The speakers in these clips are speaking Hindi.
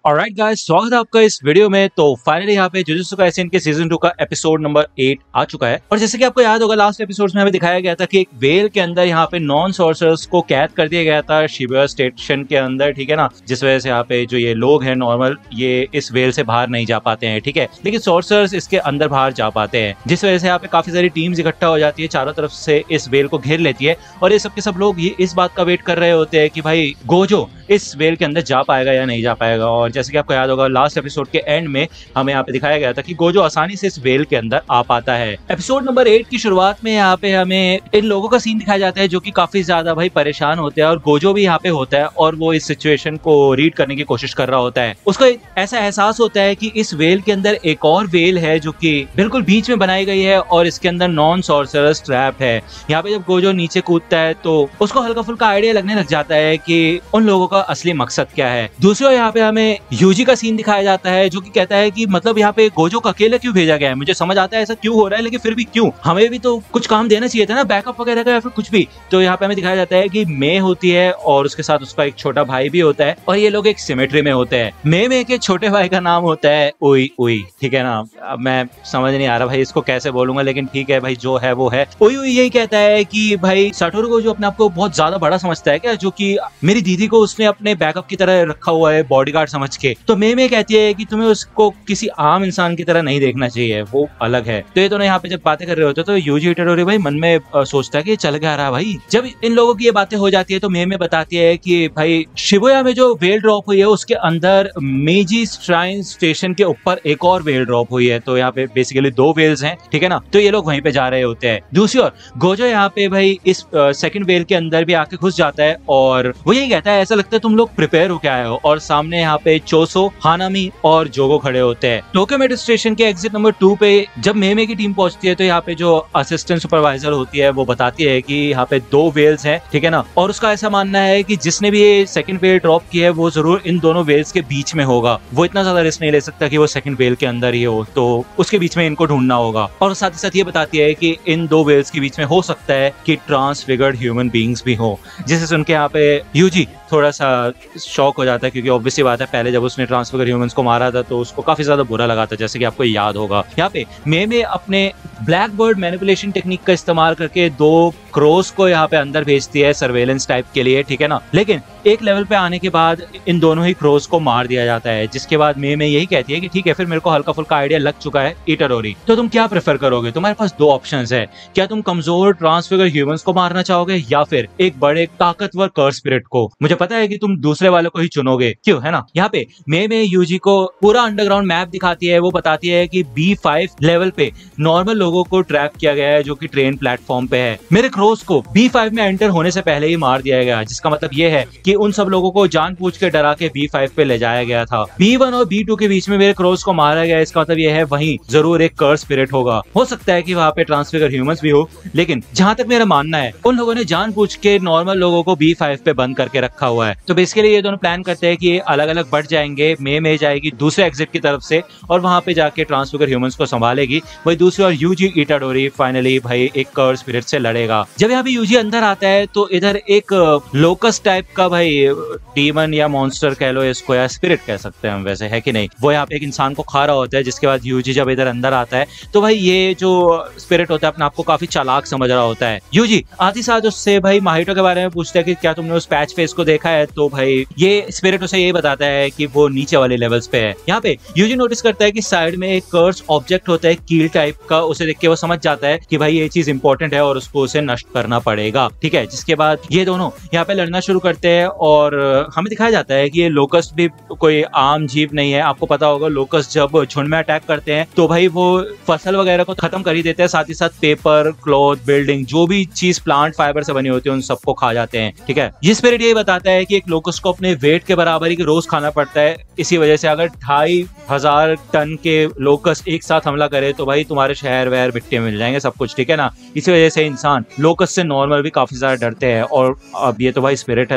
ऑलराइट गाइस, स्वागत है आपका इस वीडियो में। तो फाइनली यहाँ पे जुजुत्सु काइसेन के सीजन 2 का एपिसोड नंबर 8 आ चुका है। और जैसे कि आपको याद होगा, लास्ट एपिसोड्स में हमें दिखाया गया था कि एक वेल के अंदर यहाँ पे नॉन सॉर्सरर्स को कैद कर दिया गया था शिबुया स्टेशन के अंदर, ठीक है ना। जिस वजह से यहाँ पे जो ये लोग हैं नॉर्मल, ये इस वेल से बाहर नहीं जा पाते हैं, ठीक है। लेकिन सॉर्सरर्स इसके अंदर बाहर जा पाते हैं, जिस वजह से यहाँ पे काफी सारी टीम्स इकट्ठा हो जाती है, चारों तरफ से इस वेल को घेर लेती है। और ये सब के सब लोग ये इस बात का वेट कर रहे होते हैं कि भाई गोजो इस वेल के अंदर जा पाएगा या नहीं जा पाएगा। और जैसे कि आपको याद होगा, लास्ट एपिसोड के एंड में हमें यहाँ पे दिखाया गया था कि गोजो आसानी से इस वेल के अंदर आ पाता है। एपिसोड नंबर 8 की शुरुआत में यहाँ पे हमें इन लोगों का सीन दिखाया जाता है जो कि काफी ज्यादा भाई परेशान होते हैं, और गोजो भी यहाँ पे होता है और वो इस सिचुएशन को रीड करने की कोशिश कर रहा होता है। उसको ऐसा एहसास होता है कि इस वेल के अंदर एक और वेल है जो कि बिल्कुल बीच में बनाई गई है और इसके अंदर नॉन सॉर्सरर्स ट्रैप है। यहाँ पे जब गोजो नीचे कूदता है तो उसको हल्का फुल्का आइडिया लगने लग जाता है कि उन लोगों का असली मकसद क्या है। दूसरी ओर यहाँ पे हमें यूजी का सीन दिखाया जाता है जो कि कहता है कि मतलब यहाँ पे गोजो को अकेले क्यों भेजा गया है। मुझे समझ आता है ऐसा क्यों हो रहा है, लेकिन फिर भी क्यों, हमें भी तो कुछ काम देना चाहिए था ना, बैकअप वगैरह का या फिर कुछ भी। तो यहाँ पे हमें दिखाया जाता है कि मे होती है और उसके साथ उसका एक छोटा भाई भी होता है, और ये लोग एक सिमेट्री में होते हैं। मे के छोटे भाई का नाम होता है उई उई, ठीक है ना। अब मैं समझ नहीं आ रहा भाई इसको कैसे बोलूंगा, लेकिन ठीक है भाई, जो है वो है। उई उई यही कहता है कि भाई साटोरू को जो अपने आप को बहुत ज्यादा बड़ा समझता है क्या, जो कि मेरी दीदी को उसने अपने बैकअप की तरह रखा हुआ है, बॉडीगार्ड समझ के। तो मे कहती है कि तुम्हें उसको किसी आम इंसान की तरह नहीं देखना चाहिए, वो अलग है। तो ये दोनों यहाँ पे जब बातें कर रहे होते तो यूजी इटाडोरी भाई मन में सोचता है कि चल क्या रहा भाई। जब इन लोगों की ये बातें हो जाती है तो मे बताती है कि भाई शिबुया में जो वेल ड्रॉप हुई है उसके अंदर मेजी श्राइन स्टेशन के ऊपर एक और वेल ड्रॉप हुई है। तो यहाँ पे बेसिकली 2 वेल्स हैं, ठीक है ना। तो ये लोग वहीं पे जा रहे होते हैं। दूसरी ओर गोजो यहाँ पे भाई इस सेकंड वेल के अंदर भी आके घुस जाता है और वो यही कहता है, ऐसा लगता है तुम लोग प्रिपेयर होके आए हो। और सामने यहाँ पे चोसो, हानामी और जोगो खड़े होते हैं। टोक्यो मेट्रो स्टेशन के एग्जिट नंबर 2 पे जब मे की टीम पहुंचती है तो यहाँ पे जो असिस्टेंट सुपरवाइजर होती है वो बताती है कि यहाँ पे 2 वेल्स हैं, ठीक है ना। और उसका ऐसा मानना है कि जिसने भी ये सेकंड वेल ड्रॉप की है वो जरूर इन दोनों वेल्स के बीच में होगा। वो इतना ज्यादा रिस्क नहीं ले सकता कि वो सेकंड वेल के अंदर ही हो, तो उसके बीच में इनको ढूंढना होगा। और साथ ही साथ ये बताती है कि इन 2 वेल्स के बीच में हो सकता है कि ट्रांसफिगर्ड ह्यूमन बींग्स भी हो। जिसे सुन के यहाँ पे यूजी थोड़ा सा शॉक हो जाता है, क्योंकि ऑब्वियसली बात है पहले जब उसने ट्रांसफिगर ह्यूमंस को मारा था तो उसको काफी ज्यादा बुरा लगा था, जैसे कि आपको याद होगा। यहाँ पे मे अपने ब्लैक बर्ड मैनिपुलेशन टेक्निक का इस्तेमाल करके 2 क्रोस को यहाँ पे अंदर भेजती है सर्वेलेंस टाइप के लिए, ठीक है ना। लेकिन एक लेवल पे आने के बाद इन दोनों ही क्रोस को मार दिया जाता है, जिसके बाद मे यही कहती है कि ठीक है, फिर मेरे को हल्का फुल्का आइडिया लग चुका है इटाडोरी, तो तुम क्या प्रेफर करोगे। तुम्हारे पास 2 ऑप्शंस है, क्या तुम कमजोर ट्रांसफिगर ह्यूमंस को मारना चाहोगे या फिर एक बड़े ताकतवर कर्स स्पिरिट को। मुझे पता है कि तुम दूसरे वाले को ही चुनोगे, क्यों, है ना। यहाँ पे मे यूजी को पूरा अंडरग्राउंड मैप दिखाती है। वो बताती है कि B5 लेवल पे नॉर्मल लोगों को ट्रैप किया गया है जो कि ट्रेन प्लेटफॉर्म पे है। मेरे क्रोस को B5 में एंटर होने से पहले ही मार दिया गया, जिसका मतलब ये है कि उन सब लोगों को जानबूझ के डरा के B5 पे ले जाया गया था। B1 और B2 के बीच में मेरे क्रोस को मारा गया, इसका मतलब ये है वहीं जरूर एक कर्स स्पिरिट होगा। हो सकता है कि वहां पे ट्रांसफिगर ह्यूमंस भी हो, लेकिन जहां तक मेरा मानना है उन लोगों ने जानबूझ के नॉर्मल लोगों को B5 पे बंद करके रखा हुआ है। तो बेसिकली ये दोनों प्लान करते हैं कि ये अलग अलग बढ़ जाएंगे। मे जाएगी दूसरे एग्जिट की तरफ से और वहां पे जाके ट्रांसफिगर ह्यूमंस को संभालेगी। वही दूसरी ओर यूजी इटाडोरी फाइनली भाई एक कर्स स्पिरिट से लड़ेगा। जब यहाँ पे यूजी अंदर आता है तो इधर एक लोकस टाइप का भाई डीमन या मॉन्स्टर कह लो इसको, या स्पिरिट कह सकते हैं हम, वैसे है कि नहीं। वो यहाँ पे एक इंसान को खा रहा होता है, जिसके बाद यूजी जब इधर अंदर आता है तो भाई ये जो स्पिरिट होता है अपने आप को काफी चालाक समझ रहा होता है। यूजी आती साथ उससे भाई माहितो के बारे में पूछता है कि क्या तुमने उस पैच फेस को देखा है। तो भाई ये स्पिरिट उसे ये बताता है कि वो नीचे वाले लेवल्स पे है। यहाँ पे यूजी नोटिस करता है कि साइड में एक कर्स ऑब्जेक्ट होता है कील टाइप का। उसे देख के वो समझ जाता है कि भाई ये चीज इंपॉर्टेंट है और उसको उसे नष्ट करना पड़ेगा, ठीक है। जिसके बाद ये दोनों यहाँ पे लड़ना शुरू करते हैं और हमें दिखाया जाता है कि ये लोकस्ट भी कोई आम जीव नहीं है। आपको पता होगा लोकस्ट जब झुंड में अटैक करते हैं तो भाई वो फसल वगैरह को खत्म कर ही देते हैं, साथ ही साथ पेपर, क्लॉथ, बिल्डिंग, जो भी चीज प्लांट फाइबर से बनी होती है उन सबको खा जाते हैं, ठीक है। ये स्पिरिट ये बताता है कि एक लोकस्ट को अपने वेट के बराबर ही रोज खाना पड़ता है। इसी वजह से अगर 2500 टन के लोकस्ट एक साथ हमला करे तो भाई तुम्हारे शहर वहर मिट्टी में मिल जाएंगे सब कुछ, ठीक है ना। इसी वजह से इंसान लोकस्ट से नॉर्मल भी काफी ज्यादा डरते हैं। और अब ये तो भाई स्पिरिट है तो इससे तो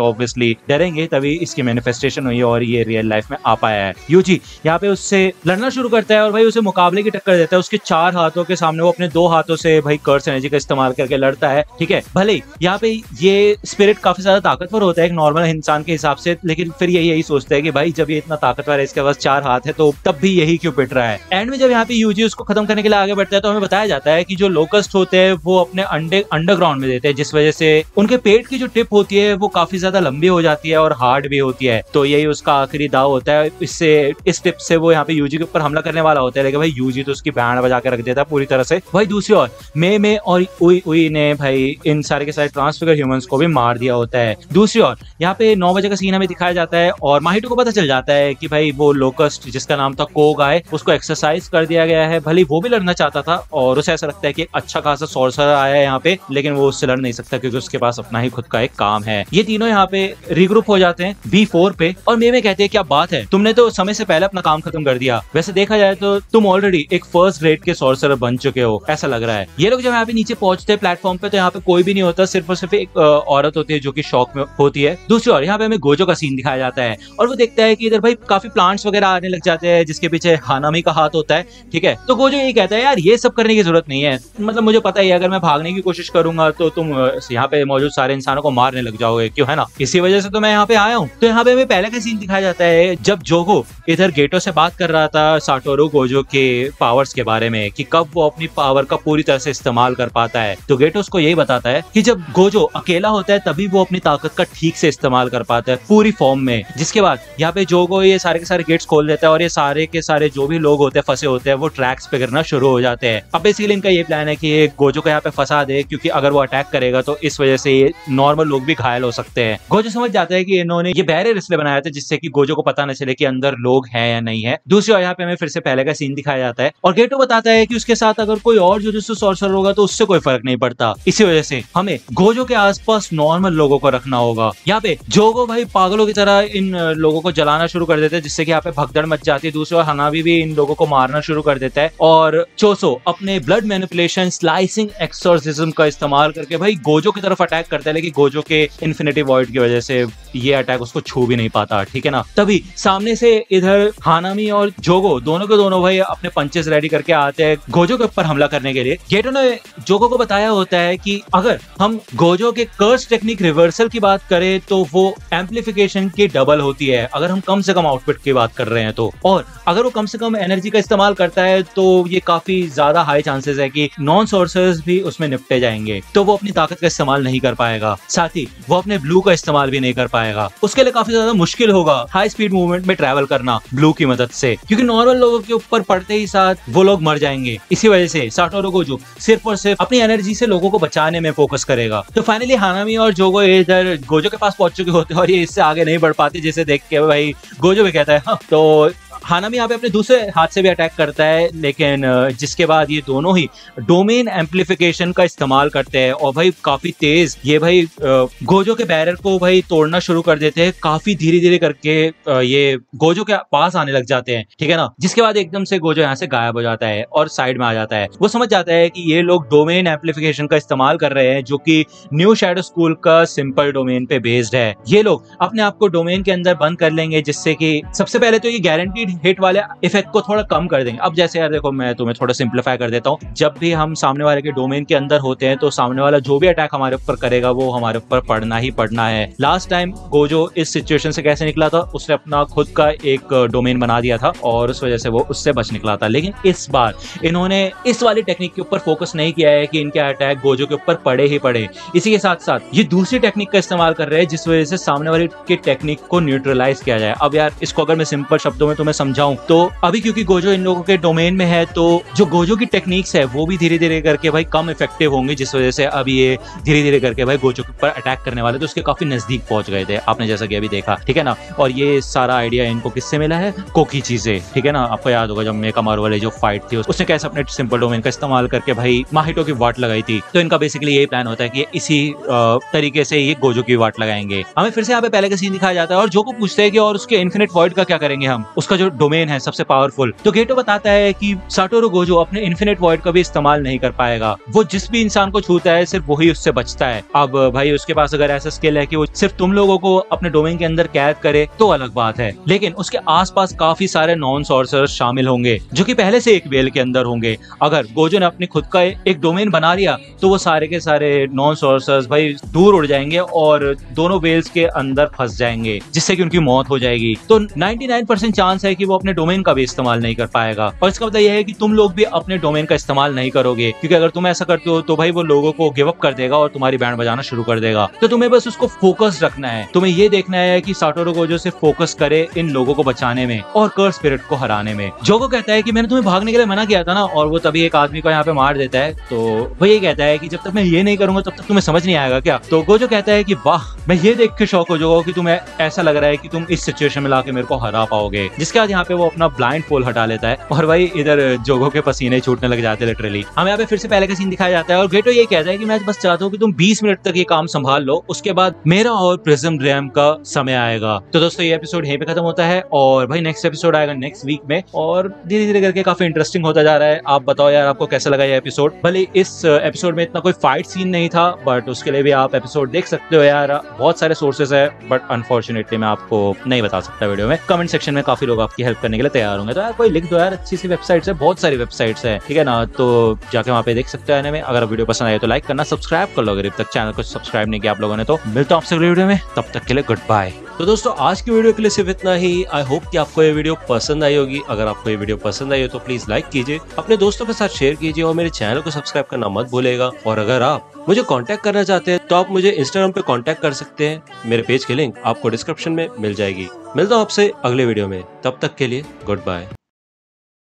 ऑब्वियसली डरेंगे, तभी इसकी मैनिफेस्टेशन हुई और ये रियल लाइफ में आ पाया है। यूजी यहाँ पे उससे लड़ना शुरू करता है और भाई उसे मुकाबले की टक्कर देता है। उसके 4 हाथों के सामने वो अपने 2 हाथों से भाई कर्स एनर्जी का इस्तेमाल करके लड़ता है। ठीक है, भले यहाँ पे ये स्पिरिट काफी ज्यादा ताकतवर होता है एक नॉर्मल इंसान के हिसाब से, लेकिन फिर यही सोचता है कि भाई जब ये इतना ताकतवर है, इसके पास 4 हाथ है, तो तब भी यही क्यों पिट रहा है। एंड में जब यहाँ पे यूजी उसको खत्म करने के लिए आगे बढ़ता है तो हमें बताया जाता है कि जो लोकस्ट होते हैं वो अपने अंडे अंडरग्राउंड में देते हैं, जिस वजह से उनके पेट की जो टिप होती है वो काफी ज्यादा लंबी हो जाती है और हार्ड भी होती है। तो यही उसका आखिरी दाव होता है। इस टिप से वो यहाँ पे यूजी के ऊपर हमला करने वाला होता है, लेकिन भाई यूजी तो उसकी बैंड बजा के रख देता है पूरी तरह से। भाई दूसरी ओर मे और उई ने भाई इन सारे के सारे ट्रांसफिगर ह्यूमंस को भी मार दिया होता है। दूसरी ओर यहाँ पे 9 बजे का सीन हमें दिखाया जाता है और माहितो को पता चल जाता है कि भाई वो लोकस्ट जिसका नाम था कोगाय, उसको एक्सरसाइज कर दिया गया है। भले वो भी लड़ना चाहता था और उसे ऐसा लगता है कि एक अच्छा खासा सॉर्सरर आया है यहाँ पे, लेकिन वो उससे लड़ नहीं सकता क्योंकि उसके पास अपना ही खुद का एक काम है। ये तीनों यहाँ पे रिग्रुप हो जाते हैं B4 पे और मे कहते हैं क्या बात है, तुमने तो समय से पहले अपना काम खत्म कर दिया। वैसे देखा जाए तो तुम ऑलरेडी एक फर्स्ट ग्रेड के सॉर्सरर बन चुके हो, ऐसा लग रहा है। ये लोग जब यहाँ पे नीचे पहुंचते हैं प्लेटफॉर्म पे तो यहाँ पे कोई भी नहीं होता, सिर्फ और सिर्फ एक औरत होती है जो कि शॉक में होती है। दूसरी ओर यहाँ पे हमें गोजो का सीन दिखाया जाता है और वो देखता है कि इधर भाई काफी प्लांट्स वगैरह आने लग जाते हैं जिसके पीछे हानामी का हाथ होता है। ठीक है, तो गोजो ये कहता है यार ये सब करने की जरूरत नहीं है, मतलब मुझे पता ही है अगर मैं भागने की कोशिश करूंगा तो तुम यहाँ पे मौजूद सारे इंसानों को मारने लग जाओगे, क्यों है ना, इसी वजह से तो मैं यहाँ पे आया हूँ। तो यहाँ पे हमें पहले का सीन दिखाया जाता है जब जोगो इधर गेटो से बात कर रहा था साटोरू गोजो के पावर्स के बारे में कि कब वो अपनी पावर का पूरी तरह से इस्तेमाल कर पाता है। तो गेटो उसको यही बताता है कि जब गोजो अकेला होता है तभी वो अपनी ताकत का ठीक से इस्तेमाल कर पाता है पूरी फॉर्म में। जिसके बाद यहाँ पे जोगो ये सारे के सारे गेट्स खोल देता है और ये सारे के सारे जो भी लोग होते हैं फंसे होते हैं वो ट्रैक्स पे गिरना शुरू हो जाते हैं। अब बेसिकली इनका ये प्लान है कि गोजो को यहाँ पे फंसा दे, क्योंकि अगर वो अटैक करेगा तो इस वजह से ये नॉर्मल लोग भी घायल हो सकते हैं। गोजो समझ जाता है कि इन्होंने ये बैरियर इसलिए बनाया था जिससे कि गोजो को पता न चले कि अंदर लोग हैं या नहीं है। दूसरी ओर यहाँ पे हमें फिर से पहले का सीन दिखाया जाता है और गेटो बताता है कि उसके साथ अगर कोई और जुजुत्सु सॉर्सरर होगा तो उससे कोई फर्क नहीं पड़ता, इसी वजह से हमें गोजो के आसपास नॉर्मल लोगों को रखना होगा। यहाँ पे जोगो भाई पागलों की तरह इन लोगों को जलाना शुरू कर देते हैं जिससे कि यहाँ पे भगदड़ मच जाती है। दूसरी ओर हनाबी भी इन लोगों को मारना शुरू कर देता है और चोसो अपने ब्लड मैनिपुलेशन स्लाइसिंग एक्सोर्सिज्म का इस्तेमाल करके भाई गोजो की तरफ अटैक करता है, लेकिन गोजो के इन्फिनिटी वॉइड की वजह से ये अटैक उसको छू भी नहीं पाता। ठीक है ना, तभी सामने से इधर हानामी और जोगो दोनों के दोनों भाई अपने पंचेस रेडी करके आते हैं गोजो के ऊपर हमला करने के लिए। गेटो ने जोगो को बताया होता है कि अगर हम गोजो के कर्स टेक्निक रिवर्सल की बात करें तो वो एम्पलीफिकेशन की डबल होती है अगर हम कम से कम आउटपुट की बात कर रहे हैं तो, और अगर वो कम से कम एनर्जी का इस्तेमाल करता है तो ये काफी ज्यादा हाई चांसेस है कि नॉन सोर्सर्स भी उसमें निपटे जाएंगे, तो वो अपनी ताकत का इस्तेमाल नहीं कर पाएगा, साथ ही वो अपने ब्लू का इस्तेमाल भी नहीं कर पाएगा। उसके लिए काफी ज्यादा मुश्किल होगा हाई स्पीड मूवमेंट में ट्रैवल करना ब्लू की मदद से, क्योंकि नॉर्मल लोगों के ऊपर पड़ते ही साथ वो लोग मर जाएंगे। इसी वजह से साटोरू गोजो सिर्फ और सिर्फ अपनी एनर्जी से लोगों को बचाने में फोकस करेगा। तो फाइनली हानामी और जोगो इधर गोजो के पास पहुंच चुके होते हैं और ये इससे आगे नहीं बढ़ पाते, जिसे देख के भाई गोजो भी कहता है हाँ। तो हानामी यहाँ पे अपने दूसरे हाथ से भी अटैक करता है, लेकिन जिसके बाद ये दोनों ही डोमेन एम्पलीफिकेशन का इस्तेमाल करते हैं और भाई काफी तेज ये भाई गोजो के बैरियर को भाई तोड़ना शुरू कर देते हैं। काफी धीरे धीरे करके ये गोजो के पास आने लग जाते हैं, ठीक है ना। जिसके बाद एकदम से गोजो यहाँ से गायब हो जाता है और साइड में आ जाता है। वो समझ जाता है कि ये लोग डोमेन एम्पलीफिकेशन का इस्तेमाल कर रहे हैं जो कि न्यू शैडो स्कूल का सिंपल डोमेन पे बेस्ड है। ये लोग अपने आप को डोमेन के अंदर बंद कर लेंगे, जिससे कि सबसे पहले तो ये गारंटीड हिट वाले इफेक्ट को थोड़ा कम कर देंगे। अब जैसे यार देखो, मैं तुम्हें थोड़ा सिंप्लीफाई कर देता हूँ। जब भी हम सामने वाले के डोमेन के अंदर होते हैं तो सामने वाला जो भी अटैक हमारे ऊपर करेगा वो हमारे ऊपर पड़ना ही पड़ना है। लास्ट टाइम गोजो इस सिचुएशन से कैसे निकला था, उसने अपना खुद का एक डोमेन बना दिया था और उस वजह से वो उससे बच निकला था। लेकिन इस बार इन्होंने इस वाली टेक्निक के ऊपर फोकस नहीं किया है कि इनके अटैक गोजो के ऊपर पड़े ही पड़े। इसी के साथ साथ ये दूसरी टेक्निक का इस्तेमाल कर रहे हैं जिस वजह से सामने वाले की टेक्निक को न्यूट्रलाइज किया जाए। अब यार इसको अगर मैं सिंपल शब्दों में तुम्हें समझाऊं तो अभी क्योंकि गोजो इन लोगों के डोमेन में है तो जो गोजो की टेक्निक्स है वो भी धीरे धीरे करके भाई कम इफेक्टिव होंगे, जिस वजह से अभी ये धीरे धीरे करके भाई गोजो के ऊपर अटैक करने वाले तो उसके काफी नजदीक पहुंच गए थे, आपने जैसा कि अभी देखा, ठीक है ना। और ये सारा आइडिया इनको किससे मिला है, कोकी चीजें, ठीक है ना। आपको याद होगा जब मेकामारू वाले जो फाइट थी उसने कैसे अपने सिंपल डोमेन का इस्तेमाल करके भाई माहितो की वाट लगाई थी। तो इनका बेसिकली यही प्लान होता है कि इसी तरीके से ये गोजो की वाट लगाएंगे। हमें फिर से यहाँ पे पहले का सीन दिखाया जाता है और जो को पूछते हैं कि और उसके इन्फिनिट वॉइड का क्या करेंगे हम, उसका जो डोमेन है सबसे पावरफुल। तो गेटो बताता है कि साटोरू गोजो अपने इन्फिनिट वॉइड का भी इस्तेमाल नहीं कर पाएगा, वो जिस भी इंसान को छूता है सिर्फ वही उससे बचता है। अब भाई उसके पास अगर ऐसा स्किल है कि वो सिर्फ तुम लोगों को अपने डोमेन के अंदर कैद करे तो अलग बात है, लेकिन उसके आसपास काफी सारे नॉन सॉर्सरर्स शामिल होंगे जो कि पहले से एक वेल के अंदर होंगे। अगर गोजो ने अपनी खुद का एक डोमेन बना लिया तो वो सारे के सारे नॉन सॉर्सरर्स भाई दूर उड़ जाएंगे और दोनों वेल्स के अंदर फंस जाएंगे, जिससे कि उनकी मौत हो जाएगी। तो 99% चांस है कि वो अपने डोमेन का भी इस्तेमाल नहीं कर पाएगा। और इसका मतलब यह है कि तुम लोग भी अपने डोमेन का इस्तेमाल नहीं करोगे, क्योंकि अगर तुम ऐसा करते हो तो भाई वो लोगों को गिव अप कर देगा और तुम्हारी बैंड बजाना शुरू कर देगा। तो तुम्हें बस उसको फोकस रखना है, तुम्हें ये देखना है कि साटोरू गोजो से फोकस करे इन लोगों को बचाने में और कर्स स्पिरिट को हराने में। जोगो कहता है कि मैंने तुम्हें भागने के लिए मना किया था ना, और वो तभी एक आदमी को यहाँ पे मार देता है। तो वो ये कहता है कि जब तक मैं ये नहीं करूंगा तब तक तुम्हें समझ नहीं आएगा क्या। तो गोजो कहता है कि वाह, मैं ये देख के शौक हो जाऊंगा कि तुम्हें ऐसा लग रहा है कि तुम इस सिचुएशन में लाके मेरे को हरा पाओगे। जिसके बाद यहाँ पे वो अपना ब्लाइंड फोल्ड हटा लेता है और भाई इधर जोगो के पसीने छूटने लग जाते हैं लिटरली। हमें यहाँ पे फिर से पहले का सीन दिखाया जाता है और गेटो ये कहता है कि मैं बस चाहता हूँ कि तुम 20 मिनट तक ये काम संभाल लो, उसके बाद मेरा और प्रिज्म रैम का समय आएगा। तो दोस्तों ये एपिसोड यहीं पे खत्म होता है और भाई नेक्स्ट एपिसोड आएगा नेक्स्ट वीक में, और धीरे धीरे करके काफी इंटरेस्टिंग होता जा रहा है। आप बताओ यार आपको कैसा लगा ये एपिसोड। भले इस एपिसोड में इतना कोई फाइट सीन नहीं था, बट उसके लिए भी आप एपिसोड देख सकते हो यार। बहुत सारे सोर्सेस है बट अनफॉर्चुनेटली मैं आपको नहीं बता सकता वीडियो में। कमेंट सेक्शन में काफी लोग आपकी हेल्प करने के लिए तैयार होंगे, तो यार कोई लिख दो यार, अच्छी सी वेबसाइट्स है, बहुत सारी वेबसाइट्स है, ठीक है ना। तो जाके वहाँ पे देख सकते हो। में अगर वीडियो पसंद आए तो लाइक करना, सब्सक्राइब कर लो अगर अब तक चैनल को सब्सक्राइब नहीं किया आप लोगों ने। तो मिलता हूँ आपसे अगले वीडियो में, तब तक के लिए गुड बाय। तो दोस्तों आज की वीडियो के लिए सिर्फ इतना ही। आई होप कि आपको ये वीडियो पसंद आई होगी। अगर आपको ये वीडियो पसंद आई हो तो प्लीज लाइक कीजिए, अपने दोस्तों के साथ शेयर कीजिए और मेरे चैनल को सब्सक्राइब करना मत भूलेगा। और अगर आप मुझे कांटेक्ट करना चाहते हैं तो आप मुझे इंस्टाग्राम पे कांटेक्ट कर सकते हैं, मेरे पेज की लिंक आपको डिस्क्रिप्शन में मिल जाएगी। मिलता हूँ आपसे अगले वीडियो में, तब तक के लिए गुड बाय।